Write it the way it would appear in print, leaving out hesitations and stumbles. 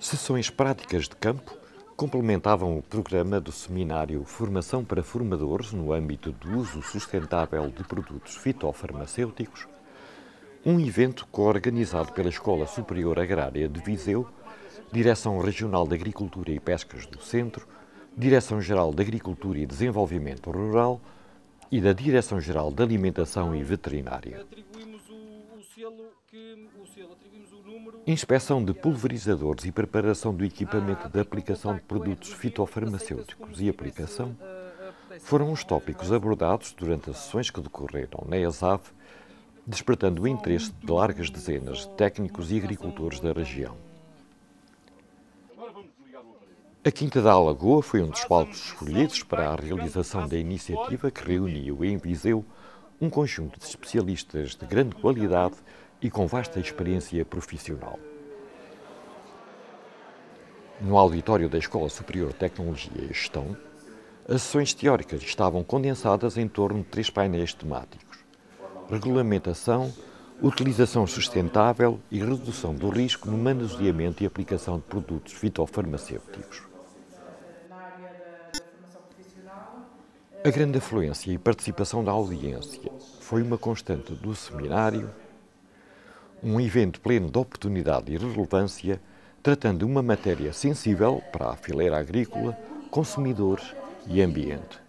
Sessões práticas de campo complementavam o programa do seminário Formação para Formadores no âmbito do uso sustentável de produtos fitofarmacêuticos, um evento coorganizado pela Escola Superior Agrária de Viseu, Direção Regional de Agricultura e Pescas do Centro, Direção-Geral de Agricultura e Desenvolvimento Rural e da Direção-Geral de Alimentação e Veterinária. Inspeção de pulverizadores e preparação do equipamento de aplicação de produtos fitofarmacêuticos e aplicação foram os tópicos abordados durante as sessões que decorreram na ESAV, despertando o interesse de largas dezenas de técnicos e agricultores da região. A Quinta da Alagoa foi um dos palcos escolhidos para a realização da iniciativa que reuniu em Viseu um conjunto de especialistas de grande qualidade e com vasta experiência profissional. No auditório da Escola Superior de Tecnologia e Gestão, as sessões teóricas estavam condensadas em torno de 3 painéis temáticos: regulamentação, utilização sustentável e redução do risco no manuseamento e aplicação de produtos fitofarmacêuticos. A grande afluência e participação da audiência foi uma constante do seminário, um evento pleno de oportunidade e relevância, tratando uma matéria sensível para a fileira agrícola, consumidores e ambiente.